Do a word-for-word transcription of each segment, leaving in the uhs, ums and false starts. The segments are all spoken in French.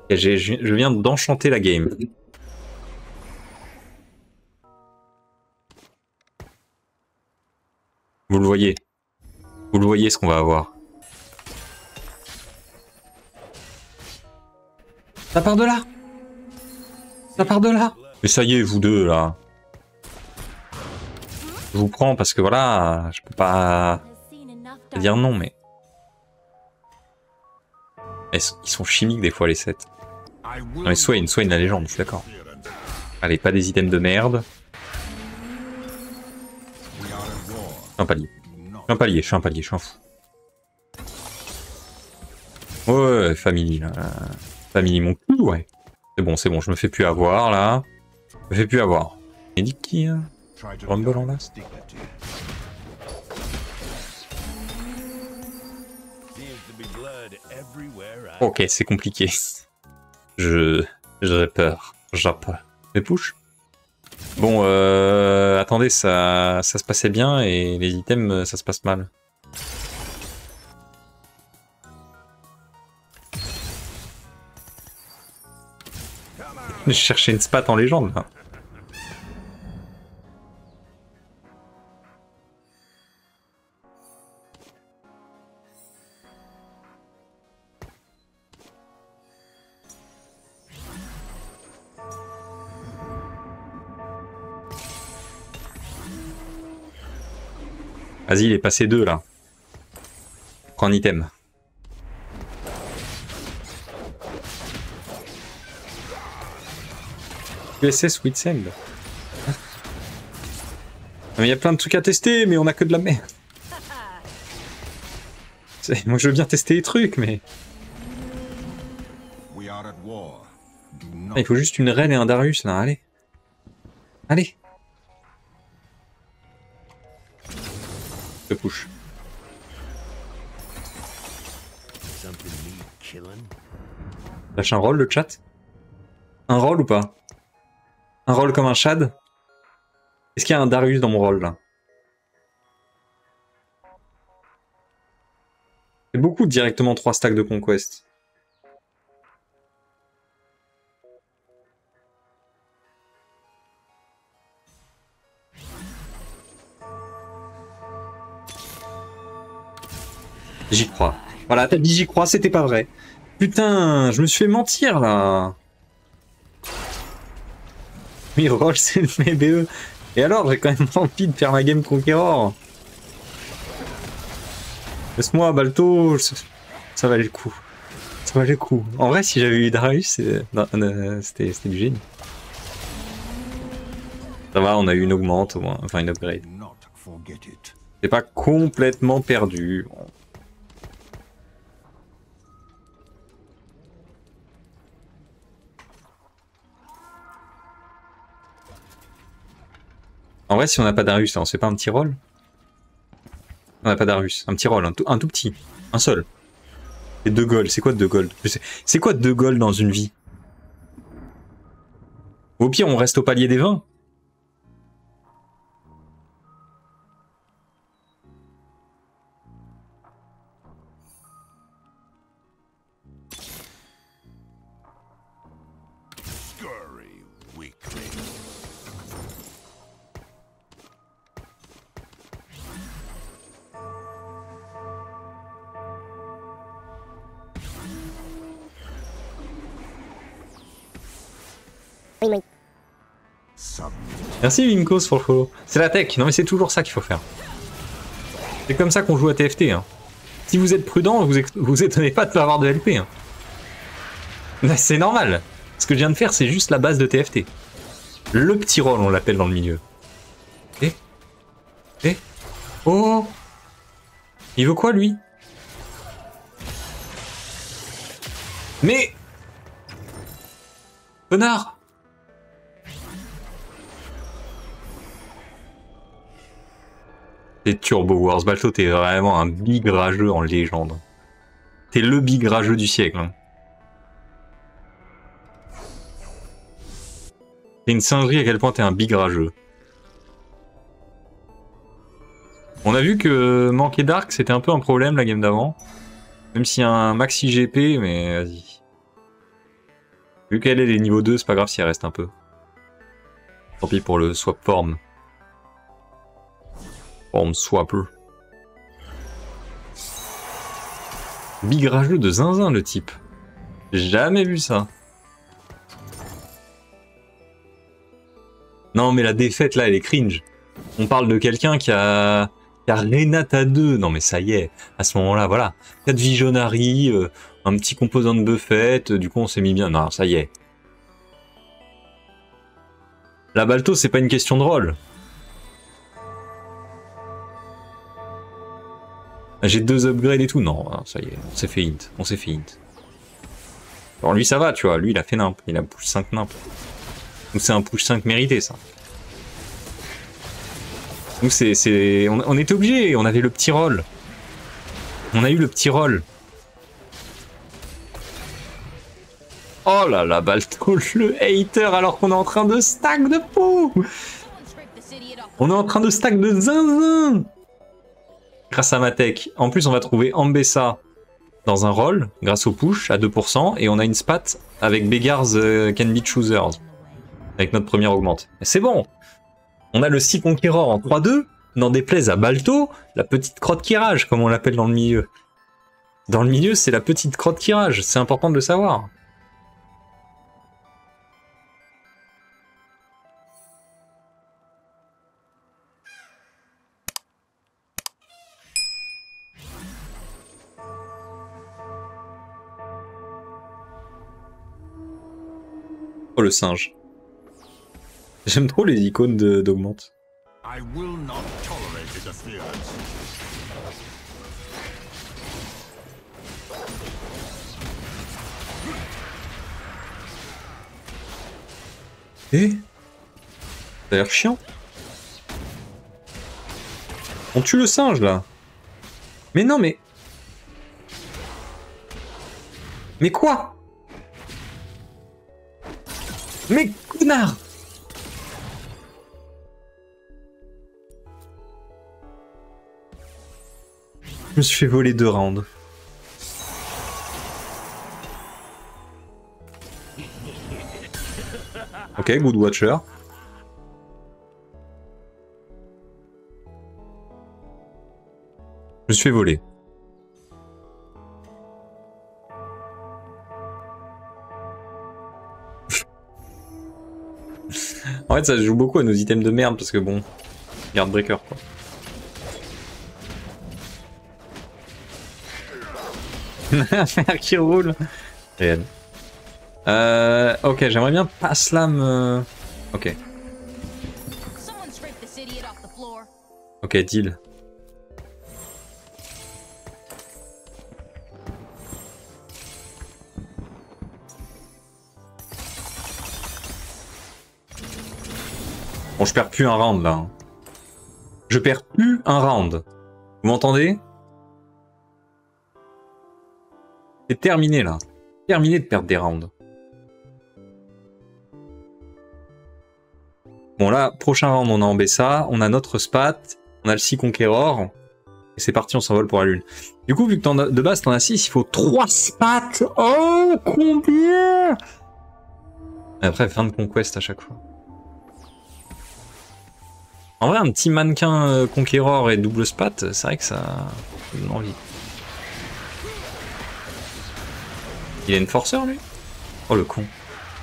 Et j'ai- je viens d'enchanter la game. Vous le voyez. Vous le voyez ce qu'on va avoir. Ça part de là. Ça part de là. Mais ça y est, vous deux, là. Je vous prends parce que voilà, je peux pas dire non, mais... Ils sont chimiques des fois, les sets. Non mais Swain, Swain la légende, je suis d'accord. Allez, pas des items de merde. Je suis un palier. Je suis un palier, je suis un palier, je suis un fou. Ouais, famille, là. Famille, mon cul, ouais. C'est bon, c'est bon, je me fais plus avoir, là. Je me fais plus avoir. Et dit qui, hein? Rumble en last. Ok, c'est compliqué. Je... J'ai peur. J'ai peur. Mais push. Bon, euh... attendez, ça... ça se passait bien et les items, ça se passe mal. Je cherchais une spat en légende, là. Vas-y, il est passé deux, là. Prends un item. U S S Witsend. Il y a plein de trucs à tester, mais on a que de la merde. Moi, je veux bien tester les trucs, mais... Ah, il faut juste une Reine et un Darius, là. Allez. Allez. Je push. Lâche un roll, le chat? Un roll ou pas? Un roll comme un Shad? Est-ce qu'il y a un Darius dans mon roll, là? C'est beaucoup directement trois stacks de conquest. J'y crois. Voilà, t'as dit j'y crois, c'était pas vrai. Putain, je me suis fait mentir, là. Oui, roll, c'est le B E. Et alors, j'ai quand même envie de faire ma game Conqueror. Laisse-moi, Balto, ça valait le coup. Ça valait le coup. En vrai, si j'avais eu Darius, c'était du génie. Ça va, on a eu une augmente au moins, enfin une upgrade. C'est pas complètement perdu. Bon. En vrai, si on n'a pas Darius, là, on se fait pas un petit roll? On n'a pas Darius, un petit roll, un tout, un tout petit, un seul. Et deux gold, c'est quoi deux gold? C'est quoi deux gold dans une vie? Au pire, on reste au palier des vingt. Merci Vinkos pour le follow. C'est la tech, non mais c'est toujours ça qu'il faut faire. C'est comme ça qu'on joue à T F T. Hein. Si vous êtes prudent, vous vous étonnez pas de pas avoir de L P. Hein. C'est normal. Ce que je viens de faire, c'est juste la base de T F T. Le petit rôle, on l'appelle dans le milieu. Eh Eh Oh Il veut quoi, lui? Mais Connard. T'es Turbo Wars. Balto, t'es vraiment un big rageux en légende. T'es le big rageux du siècle. Hein. C'est une singerie à quel point t'es un big rageux. On a vu que manquer d'arc, c'était un peu un problème la game d'avant. Même s'il y a un maxi G P, mais vas-y. Vu qu'elle est les niveaux deux, c'est pas grave si elle reste un peu. Tant pis pour le swap form. Form swapper. Big rageux de zinzin le type. J'ai jamais vu ça. Non mais la défaite là elle est cringe. On parle de quelqu'un qui a... qui a Renata deux. Non mais ça y est. À ce moment là voilà. quatre Visionary, euh, un petit composant de Buffett. Du coup on s'est mis bien. Non ça y est. La Balto c'est pas une question de rôle. J'ai deux upgrades et tout. Non, ça y est, on s'est fait hint. On s'est fait hint. Alors lui ça va, tu vois. Lui il a fait nimp. Il a push cinq nimp. Donc c'est un push cinq mérité ça. Donc c'est... c'est... On, on était obligé. On avait le petit rôle. On a eu le petit rôle. Oh là là, Balto, le hater alors qu'on est en train de stack de pou. On est en train de stack de zinzin. Grâce à ma tech. En plus, on va trouver Ambessa dans un rôle, grâce au push à deux pour cent, et on a une spat avec Beggars uh, Can Be Choosers, avec notre première augmente. C'est bon. On a le Sea Conqueror en trois deux, n'en déplaise à Balto, la petite crotte qui rage, comme on l'appelle dans le milieu. Dans le milieu, c'est la petite crotte qui rage, c'est important de le savoir. Oh le singe. J'aime trop les icônes d'augmente. Eh, ça a l'air chiant. On tue le singe là. Mais non mais... Mais quoi? Mais connard! Je me suis fait voler deux rounds. Ok, good watcher. Je me suis fait voler. En fait, ça joue beaucoup à nos items de merde parce que bon, Guardbreaker quoi. Faire qui roule. Réel. Euh, ok, j'aimerais bien pas slam. Euh... Ok. Ok, deal. Bon, je perds plus un round là. Hein. Je perds plus un round. Vous m'entendez? C'est terminé là. Terminé de perdre des rounds. Bon là, prochain round, on a Ambessa, on a notre spat, on a le Sea Conqueror. Et c'est parti, on s'envole pour la lune. Du coup, vu que as, de base t'en as six, il faut trois spats. Oh, combien? Et après, fin de conquest à chaque fois. En vrai, un petit mannequin euh, Conqueror et double spat, c'est vrai que ça, ça donne envie. Il a une forceur, lui? Oh, le con.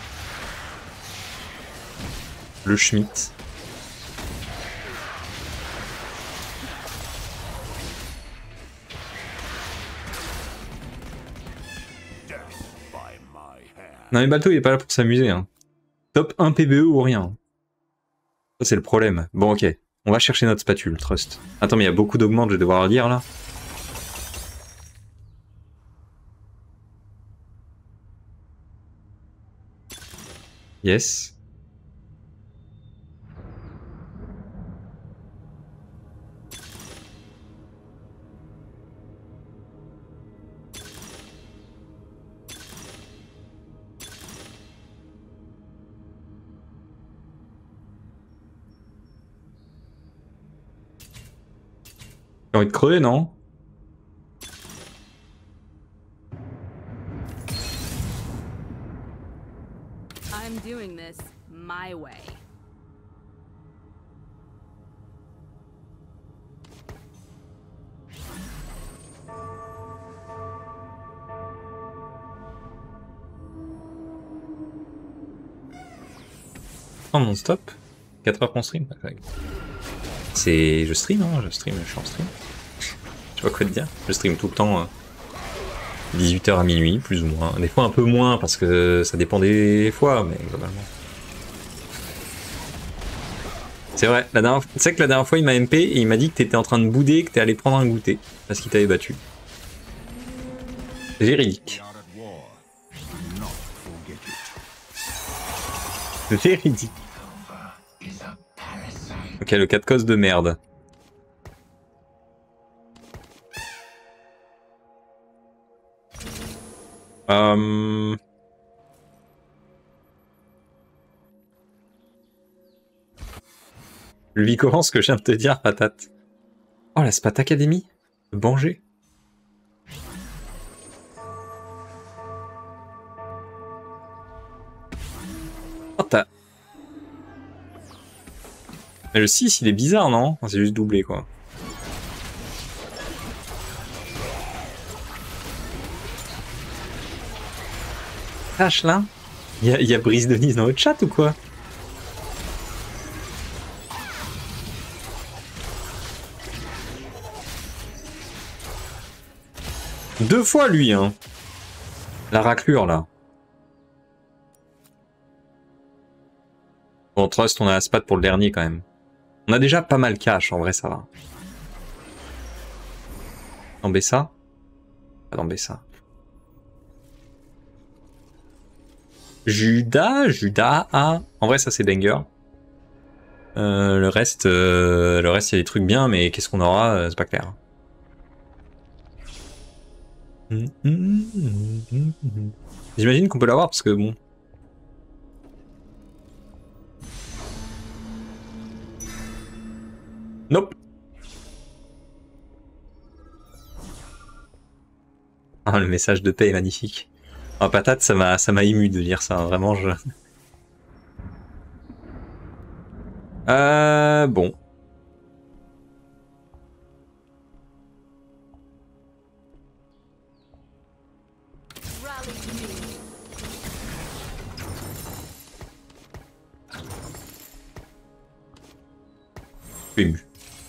Le Schmitt. Non mais Balto il est pas là pour s'amuser. Hein. Top un P B E ou rien. Ça c'est le problème. Bon ok, on va chercher notre spatule, trust. Attends mais il y a beaucoup d'augmentes, je vais devoir lire là. Yes. J'ai envie de crever, non? I'm doing this my way. Oh non-stop, quatre heures qu'on stream. C'est... Je stream, hein, je stream, je suis en stream. Je sais pas quoi te dire. Je stream tout le temps, euh, dix-huit heures à minuit, plus ou moins. Des fois un peu moins, parce que ça dépend des fois, mais globalement. C'est vrai, la dernière... tu sais que la dernière fois il m'a M P et il m'a dit que t'étais en train de bouder, que t'es allé prendre un goûter, parce qu'il t'avait battu. Véridique. Véridique. Ok, le quatre cos de merde. Euh... Je vis comment ce que je viens de te dire, patate. Oh, la Spat Academy de Banger. Oh, t'as... Mais le six, il est bizarre, non? C'est juste doublé, quoi. Tâche, là? Il y a, y a Brise de Nice dans votre chat ou quoi? Deux fois, lui, hein. La raclure, là. Bon, Trust, on a la Spat pour le dernier, quand même. On a déjà pas mal cash, en vrai, ça va. Dans Bessa? Pas dans Bessa. Judas, Judas, ah. En vrai, ça, c'est banger. Euh, le reste, euh, le reste, il y a des trucs bien, mais qu'est-ce qu'on aura, euh, c'est pas clair. J'imagine qu'on peut l'avoir, parce que bon... Nope. Ah, le message de paix est magnifique. Ah, patate, ça m'a ça m'a ému de lire ça, vraiment, je... Euh... Bon. Je suis ému.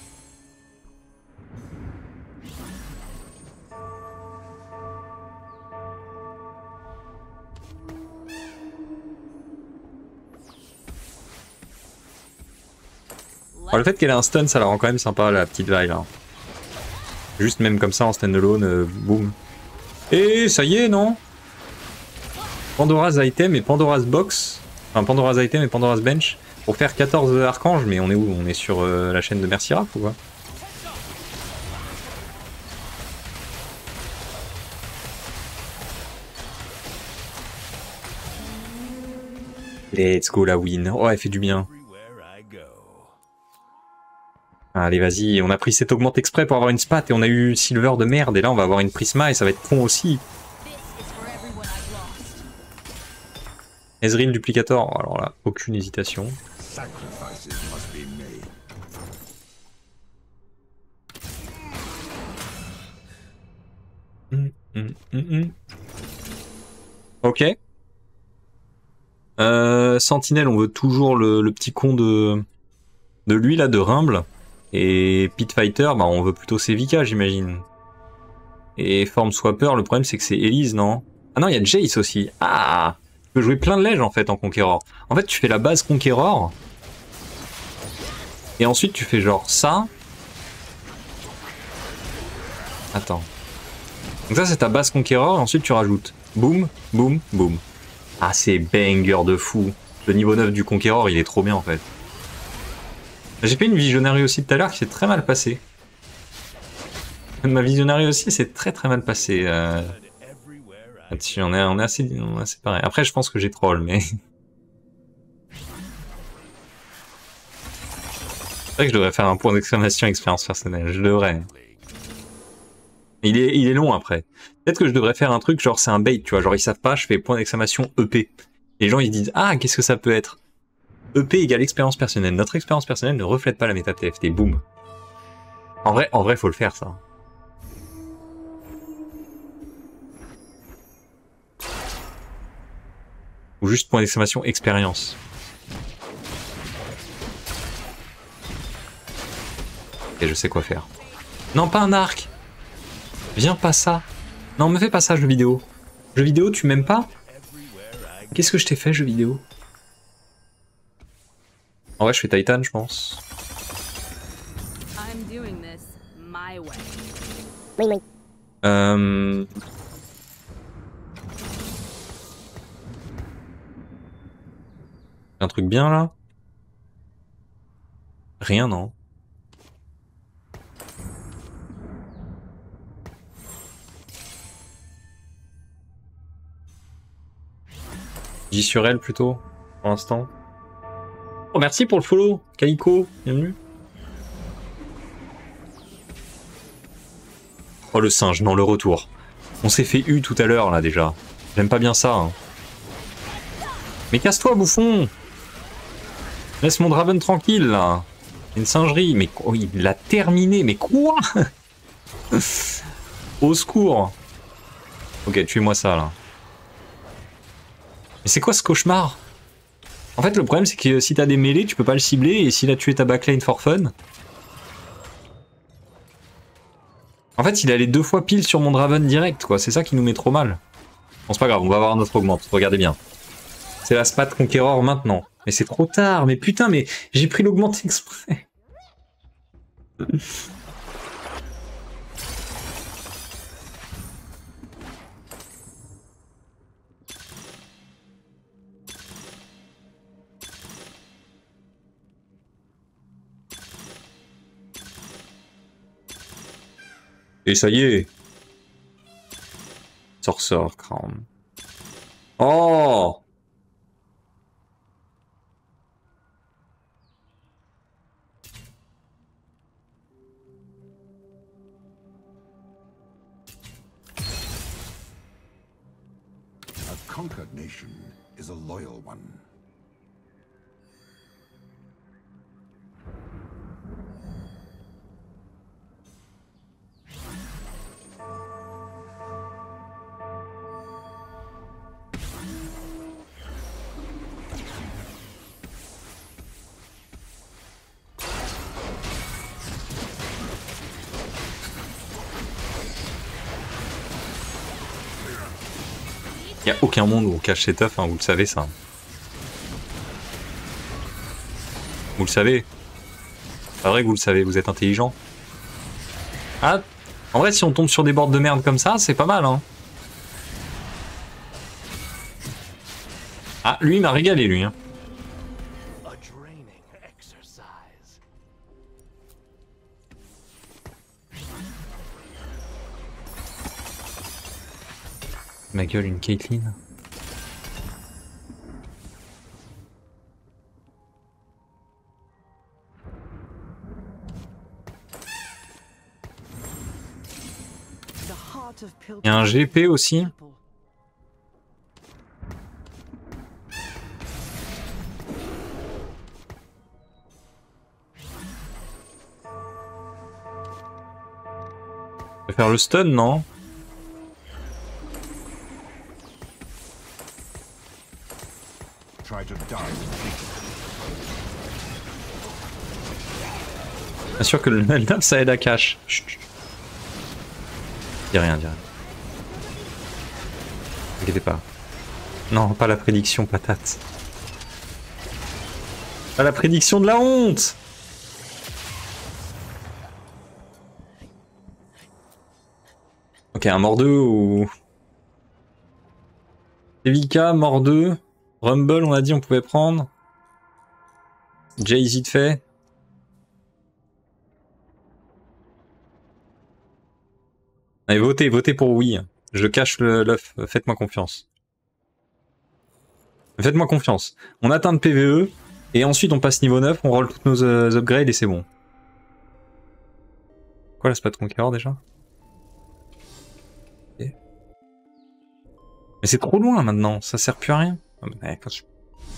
Alors, le fait qu'elle ait un stun, ça la rend quand même sympa, la petite vaille là. Juste même comme ça en standalone, euh, boum. Et ça y est, non? Pandora's Item et Pandora's Box, enfin Pandora's Item et Pandora's Bench, pour faire quatorze archanges, mais on est où? On est sur euh, la chaîne de Merciraf ou quoi? Let's go la win. Oh, elle fait du bien. Allez, vas-y, on a pris cette augmente exprès pour avoir une spat et on a eu Silver de merde. Et là, on va avoir une Prisma et ça va être con aussi. Ezreal Duplicator. Alors là, aucune hésitation. Mmh, mmh, mmh, mmh. Ok. Euh, Sentinelle, on veut toujours le, le petit con de, de lui là, de Rumble. Et Pit Fighter, bah on veut plutôt Sevika, j'imagine. Et Form Swapper, le problème c'est que c'est Elise, non? Ah non, il y a Jace aussi. Ah, tu peux jouer plein de lèges en fait en Conqueror. En fait, tu fais la base Conqueror. Et ensuite, tu fais genre ça. Attends. Donc ça, c'est ta base Conqueror. Et ensuite, tu rajoutes boum, boum, boum. Ah, c'est banger de fou. Le niveau neuf du Conqueror, il est trop bien en fait. J'ai fait une visionnaire aussi tout à l'heure qui s'est très mal passée. Ma visionnaire aussi s'est très très mal passée. Euh... Là-dessus, on est, on est assez, on est assez pareil. Après, je pense que j'ai troll, mais... C'est vrai que je devrais faire un point d'exclamation expérience personnelle. Je devrais. Il est, il est long après. Peut-être que je devrais faire un truc genre c'est un bait, tu vois. Genre ils savent pas, je fais point d'exclamation E P. Les gens ils se disent ah qu'est-ce que ça peut être? E P égale expérience personnelle. Notre expérience personnelle ne reflète pas la méta T F T. Boum. En vrai, en vrai, faut le faire ça. Ou juste point d'exclamation expérience. Et je sais quoi faire. Non, pas un arc. Viens pas ça. Non, me fais pas ça, jeu vidéo. Jeu vidéo, tu m'aimes pas? Qu'est-ce que je t'ai fait, jeu vidéo? En vrai, je fais Titan, je pense. I'm doing this my way. Oui, oui. Euh... Un truc bien là? Rien, non. J sur elle plutôt, pour l'instant. Oh, merci pour le follow, Calico, bienvenue. Oh, le singe, non, le retour. On s'est fait U tout à l'heure, là, déjà. J'aime pas bien ça. Hein. Mais casse-toi, bouffon! Laisse mon Draven tranquille, là. Une singerie, mais oh, il l'a terminé, mais quoi? Au secours. Ok, tuez-moi ça, là. Mais c'est quoi ce cauchemar? En fait, le problème, c'est que si t'as des mêlées, tu peux pas le cibler, et s'il a tué ta backline for fun... En fait, il allait deux fois pile sur mon Draven direct, quoi. C'est ça qui nous met trop mal. Bon, c'est pas grave, on va avoir notre augmente, regardez bien. C'est la Spat Conqueror maintenant. Mais c'est trop tard, mais putain, mais j'ai pris l'augmente exprès. Et ça y est. Sorcerer Crown. Oh! A conquered nation is a loyal one. Il n'y a aucun monde où on cache ses teufs, hein, vous le savez ça. Vous le savez. C'est vrai que vous le savez, vous êtes intelligent. Ah, en vrai, si on tombe sur des boards de merde comme ça, c'est pas mal, hein. Ah, lui, il m'a régalé, lui, hein. Ma gueule, une Caitlyn. Il y a un G P aussi. Je vais faire le stun, non? Bien sûr que le neuf ça aide à cash. Chut. Dis rien, dis rien. N'inquiétez pas. Non, pas la prédiction patate. Pas la prédiction de la honte. Ok, un mort deux ou... Evika, mort deux. Rumble, on a dit on pouvait prendre. Jay-Z de fait. Allez, votez, votez pour oui. Je cache l'œuf, faites-moi confiance. Faites-moi confiance. On atteint le P V E, et ensuite on passe niveau neuf, on roll toutes nos euh, upgrades et c'est bon. Quoi la Spat Conqueror déjà? Okay. Mais c'est trop loin maintenant, ça sert plus à rien. Ah, bah, quand je...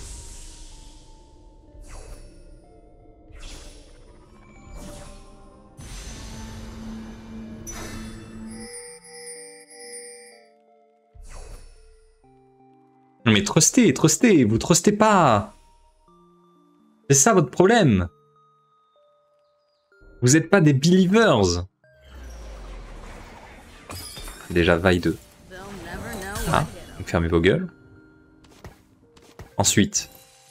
Non mais trustez, trustez, vous trustez pas. C'est ça votre problème. Vous n'êtes pas des believers. Déjà vaille deux. Ah, donc fermez vos gueules. Ensuite.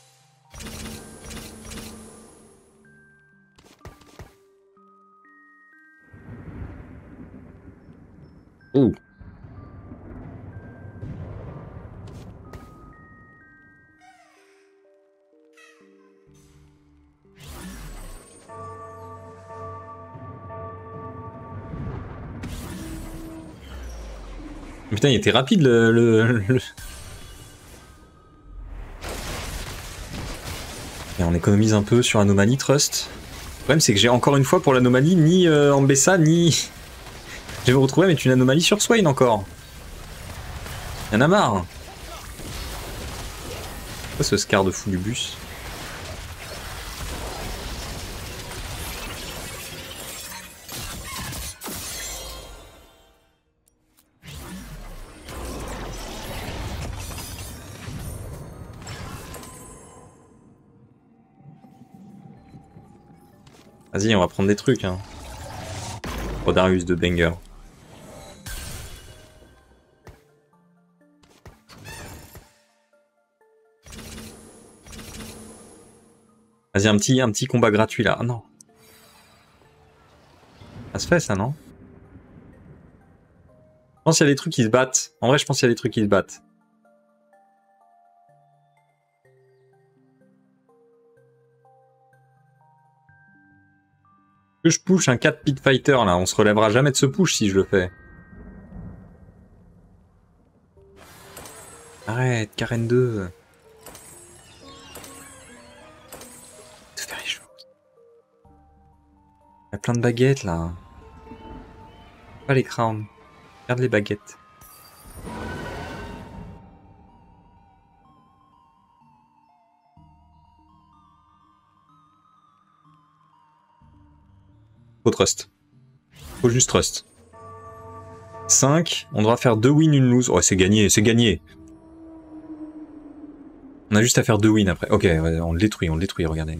Ouh. Putain, il était rapide le... le, le... Et on économise un peu sur Anomalie Trust. Le problème c'est que j'ai encore une fois pour l'anomalie ni euh, Ambessa ni... Je vais vous retrouver avec une anomalie sur Swain encore. Y'en a marre. C'est quoi ce scar de fou du bus? Vas-y, on va prendre des trucs, hein. Rodarius de banger. Vas-y, un petit, un petit combat gratuit là. Ah non. Ça se fait ça, non? Je pense qu'il y a des trucs qui se battent. En vrai, je pense qu'il y a des trucs qui se battent. Que je push un quatre pit fighter là, on se relèvera jamais de ce push si je le fais. Arrête, Karen deux. De faire les choses. Il y a plein de baguettes là. Pas les crowns. Regarde les baguettes. Faut trust. Faut juste trust. cinq, on devra faire deux wins, une lose. Oh, c'est gagné, c'est gagné. On a juste à faire deux wins après. Ok, ouais, on le détruit, on le détruit, regardez.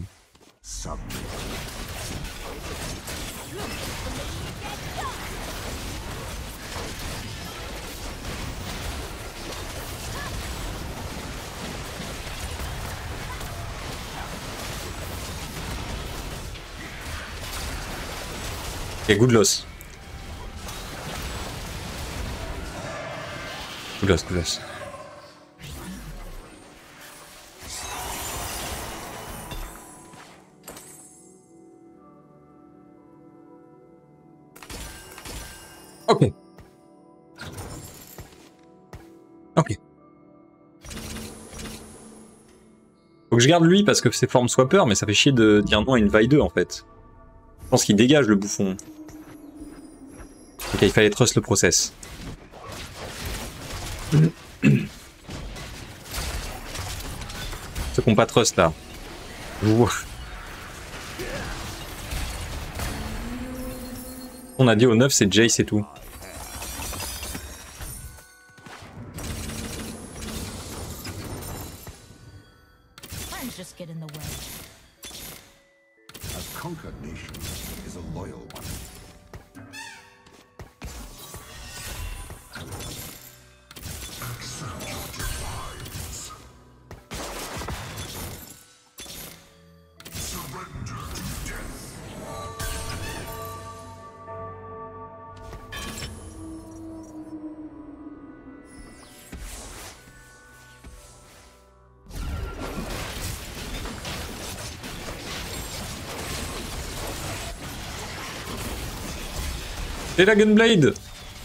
Ok, good loss. Good loss, good loss. Ok. Ok. Faut que je garde lui parce que c'est forme swapper, mais ça fait chier de dire non à une vaille deux en fait. Je pense qu'il dégage le bouffon. Ok, il fallait trust le process. Ceux qui n'ont pas trust là. Ouh. On a dit au neuf c'est Jace et tout. A conquered nation is a loyal one. C'est la Gunblade.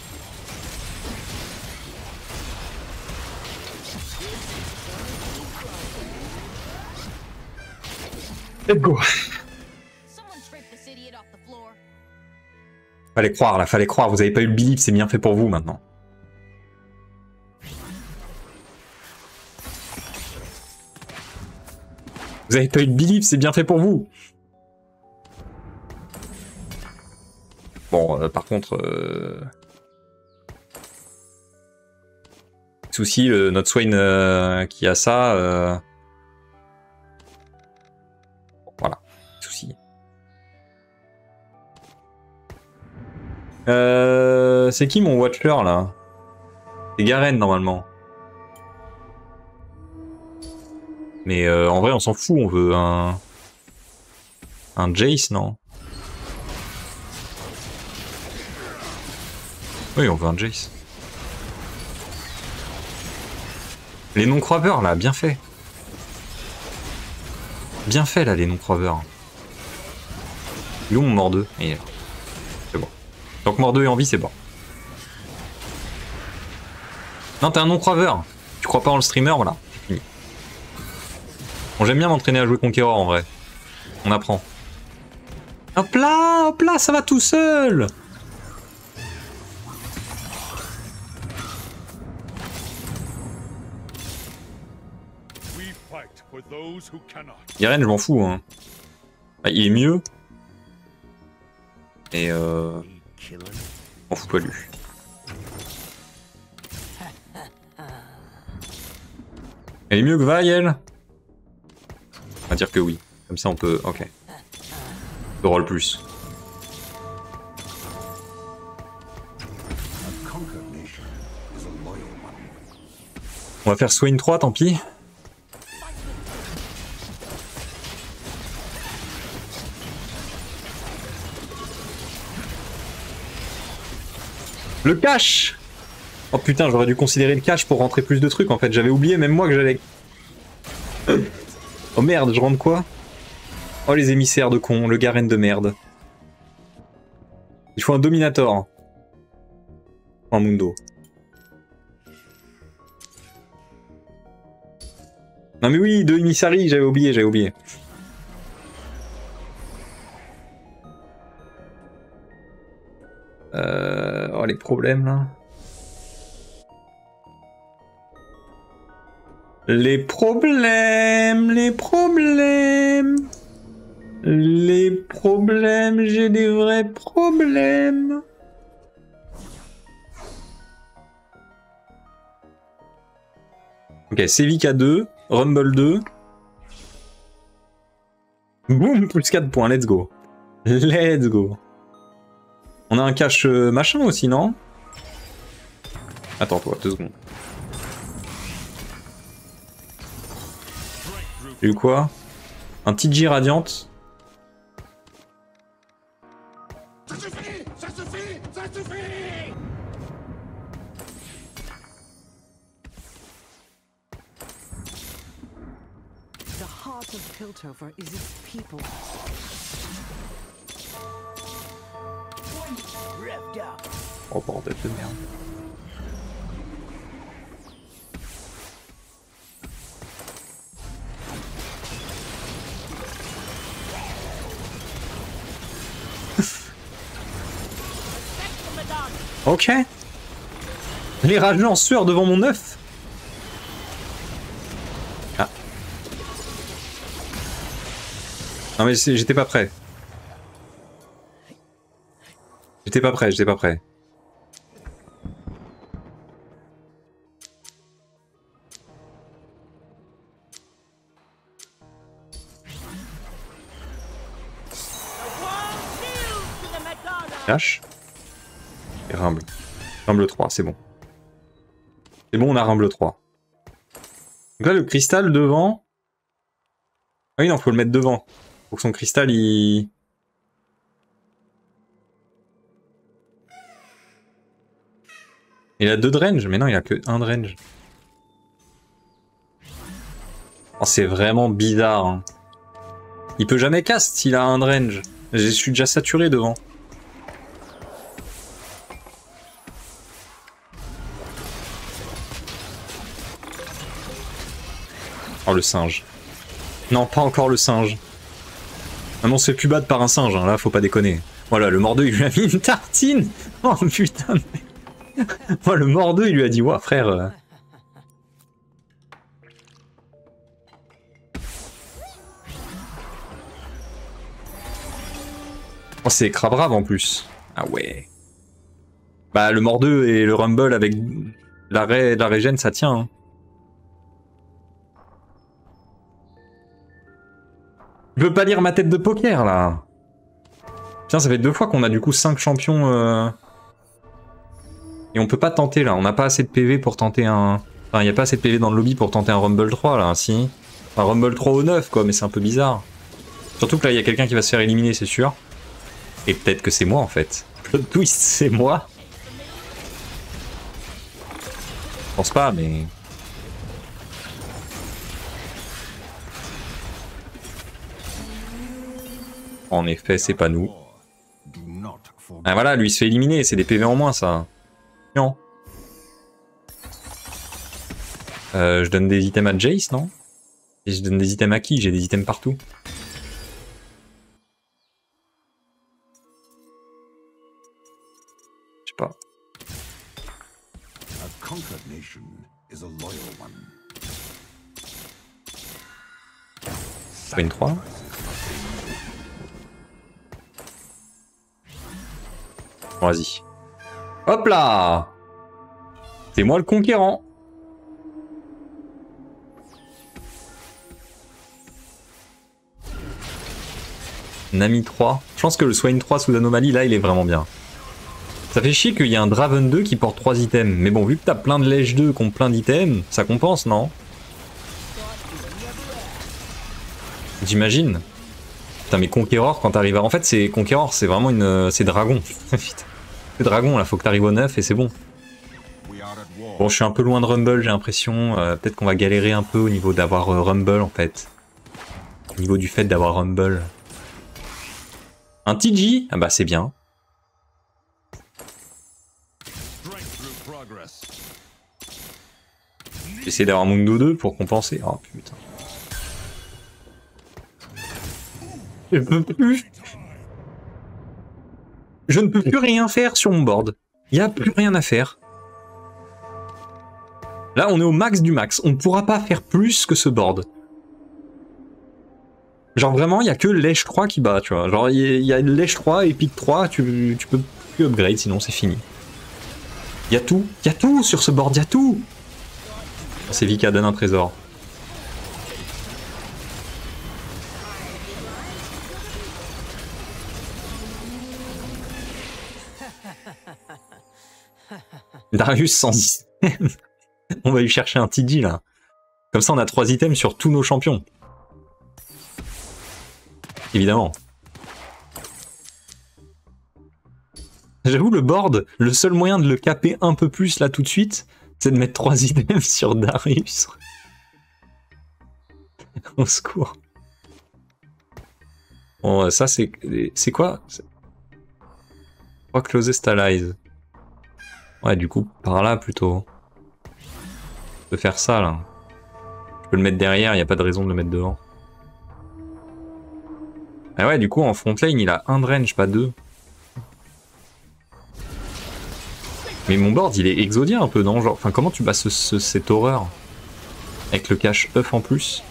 Let's go. Fallait croire là, fallait croire, vous avez pas eu le belief, c'est bien fait pour vous maintenant. Vous avez pas eu de belief, c'est bien fait pour vous. Bon, euh, par contre... Euh... Souci, le, notre Swain euh, qui a ça... Euh... Voilà, souci. Euh... C'est qui mon Watcher, là? C'est Garen, normalement. Mais euh, en vrai, on s'en fout, on veut un... Un Jace, non? Oui, on veut un Jace. Les non-croiveurs, là, bien fait. Bien fait, là, les non-croiveurs. Il est où mon mort deux? C'est bon. Tant que mort deux est en vie, c'est bon. Non, t'es un non-croiveur. Tu crois pas en le streamer, voilà. C'est fini. Bon, j'aime bien m'entraîner à jouer Conqueror, en vrai. On apprend. Hop là, hop là, ça va tout seul. Garen, je m'en fous, hein. Bah, il est mieux. Et euh... je m'en fous pas lui. Elle est mieux que Vi, elle? On va dire que oui. Comme ça, on peut... Ok. On peut roll plus. On va faire Swain trois, tant pis. Le cash! Oh putain, j'aurais dû considérer le cash pour rentrer plus de trucs en fait. J'avais oublié même moi que j'allais... Oh merde, je rentre quoi? Oh les émissaires de cons, le Garen de merde. Il faut un Dominator. Un Mundo. Non mais oui, deux Emissary, j'avais oublié, j'avais oublié. Euh... Oh les problèmes là. Les problèmes, les problèmes. Les problèmes, j'ai des vrais problèmes. Ok, Sévic à deux, Rumble deux. Boum, plus quatre points, let's go. Let's go. On a un cache euh, machin aussi, non? Attends, toi, deux secondes. J'ai eu quoi? Un T G radiante. Ça suffit! Ça suffit! Ça suffit! The heart of Piltover is its people. Oh bordel de merde. Ok. Les rageux en sueur devant mon œuf. Ah. Non mais j'étais pas prêt. J'étais pas prêt, j'étais pas prêt. Cache. Et Rumble. Rumble trois, c'est bon. C'est bon, on a Rumble trois. Donc là, le cristal devant... Ah oui, non, faut le mettre devant. Faut que son cristal, il... Il a deux range, mais non, il a que un range. Oh, c'est vraiment bizarre. Hein. Il peut jamais cast s'il a un range. Je suis déjà saturé devant. Oh, le singe. Non, pas encore le singe. Maintenant, on se fait plus battre par un singe, hein. Là, faut pas déconner. Voilà, le mordeux, il lui a mis une tartine. Oh putain. Moi, le mordeux, il lui a dit, ouais, frère. Euh... Oh, c'est Crabrave en plus. Ah ouais. Bah, le mort deux et le Rumble avec la, ré... la régène, ça tient. Hein. Je veux pas lire ma tête de poker, là. Tiens, ça fait deux fois qu'on a du coup cinq champions. Euh... Et on peut pas tenter, là. On n'a pas assez de P V pour tenter un... Enfin, il n'y a pas assez de P V dans le lobby pour tenter un Rumble trois, là, si. Enfin, Rumble trois ou neuf, quoi, mais c'est un peu bizarre. Surtout que là, il y a quelqu'un qui va se faire éliminer, c'est sûr. Et peut-être que c'est moi, en fait. Plot twist, c'est moi. Je pense pas, mais... En effet, c'est pas nous. Ah voilà, lui il se fait éliminer, c'est des P V en moins, ça. Non. Euh, je donne des items à Jace, non? Et je donne des items à qui? J'ai des items partout. Je sais pas. Swain trois. Bon, vas-y. Hop là! C'est moi le conquérant. Nami trois. Je pense que le Swain trois sous anomalie, là, il est vraiment bien. Ça fait chier qu'il y a un Draven deux qui porte trois items. Mais bon, vu que t'as plein de Lèche deux qui ont plein d'items, ça compense, non? J'imagine. Putain, mais Conqueror, quand t'arrives à... En fait, c'est Conqueror, c'est vraiment une... C'est Dragon. C'est Dragon, là, faut que t'arrives au neuf et c'est bon. Bon, je suis un peu loin de Rumble, j'ai l'impression. Euh, Peut-être qu'on va galérer un peu au niveau d'avoir euh, Rumble, en fait. Au niveau du fait d'avoir Rumble. Un T G? Ah bah, c'est bien. J'essaie d'avoir Mundo deux pour compenser. Oh putain. Je peux plus. Je ne peux plus rien faire sur mon board. Il n'y a plus rien à faire. Là, on est au max du max. On ne pourra pas faire plus que ce board. Genre vraiment, il n'y a que Lèche trois qui bat, tu vois. Genre, il y a Lèche trois et Pic trois, tu, tu peux plus upgrade, sinon c'est fini. Il y a tout. Il y a tout sur ce board, il y a tout. C'est Vika, donne un trésor. Darius sans item. On va lui chercher un T D là. Comme ça on a trois items sur tous nos champions. Évidemment. J'avoue le board, le seul moyen de le caper un peu plus là tout de suite, c'est de mettre trois items sur Darius. Au secours. Bon ça c'est... C'est quoi? Trois closest allies. Ouais, du coup, par là, plutôt. Je peux faire ça, là. Je peux le mettre derrière, il n'y a pas de raison de le mettre devant. Ah ouais, du coup, en front lane, il a un range, pas deux. Mais mon board, il est exodien un peu, non? Genre, enfin, comment tu bats ce, ce, cette horreur? Avec le cache œuf en plus.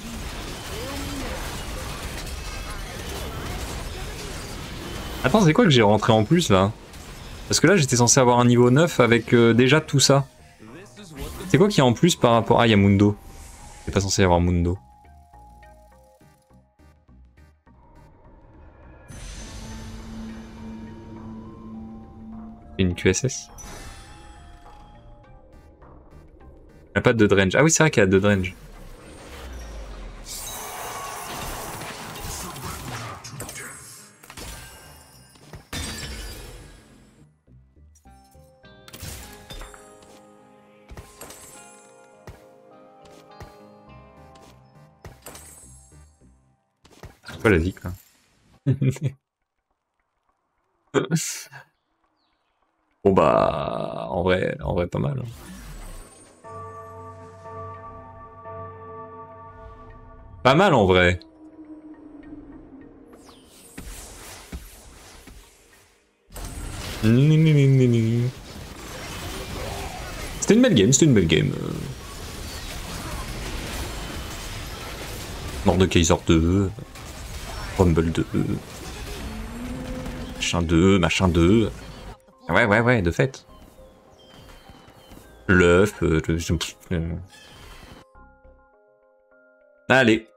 Attends, c'est quoi que j'ai rentré en plus, là? Parce que là, j'étais censé avoir un niveau neuf avec euh, déjà tout ça. C'est quoi qu'il y a en plus par rapport... Ah, il y a Mundo. C'est pas censé y avoir Mundo. Une Q S S. Il n'y a pas de drange. Ah oui, c'est vrai qu'il y a de drange. C'est quoi la zik là? Bon bah en vrai, en vrai pas mal. Pas mal en vrai. C'était une belle game, c'était une belle game. Mort de Kaiser deux. Rumble deux. machin deux, machin deux. Ouais, ouais, ouais, de fait. L'œuf, euh, je- je- euh. Allez.